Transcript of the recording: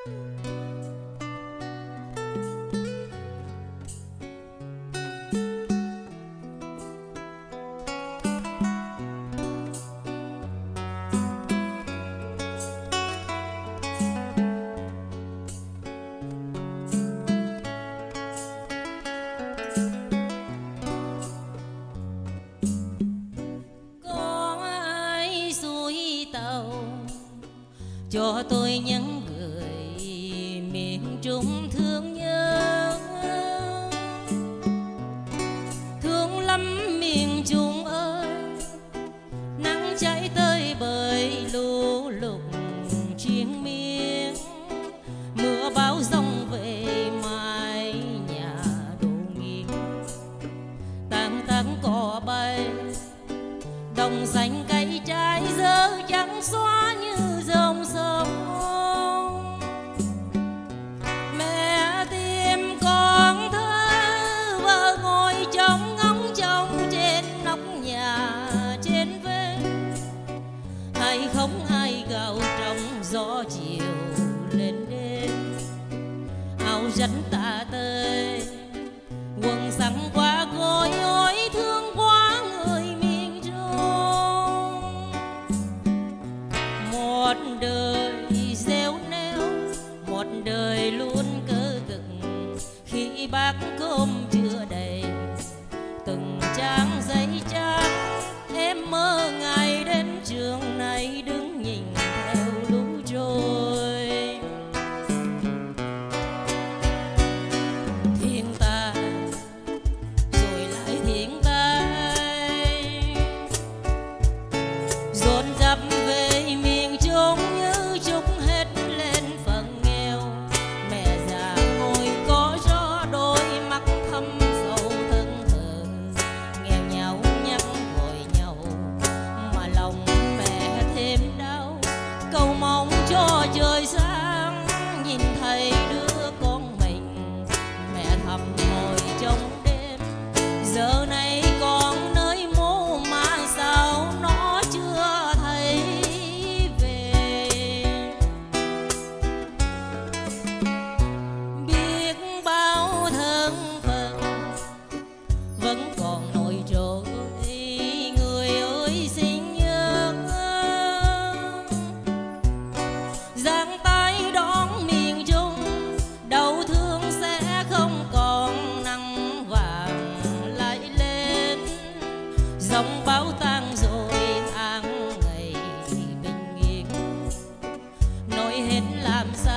cho tôi những người miền Trung thương nhớ, thương lắm miền Trung ơi, nắng cháy tơi bời lũ lụt chiến miên, mưa bão giông về mái nhà đổ nghiêng, tang tang cỏ bay đồng xanh cây trái dơ trắng xóa như dòng sông. Mẹ tìm con thơ vợ ngồi trong ngóng trông trên nóc nhà trên vết, hay không ai gào trong gió chiều lên đêm, áo rắn tà tơi quần sẵn qua gối ôi thương quá người miền Trung. Một đời gieo neo, một đời luôn cơ cực, khi bát cơm chưa đầy từng trang giấy trắng, em mơ ngày đến trường này đứng nhìn theo lũ trôi. Thiên tai rồi lại thiên tai, dồn dập về miền Trung như trút hết lên phần nghèo. Mẹ già ngồi có gió đôi mắt thâm sâu thân thờ, nghèo nhau nhắc gọi nhau mà lòng mẹ thêm đau, cầu mong cho trời sáng nhìn thấy đứa con mình. Mẹ thầm ngồi trong đêm, giờ này con nơi mô mà sao nó chưa thấy về. Biết bao thân phận vẫn còn nổi trội, người ơi xin nhớ giang tay đón miền Trung, đau thương sẽ không còn nắng vàng lại lên, dòng bão tan rồi tháng ngày bình yên. Nói hết làm sao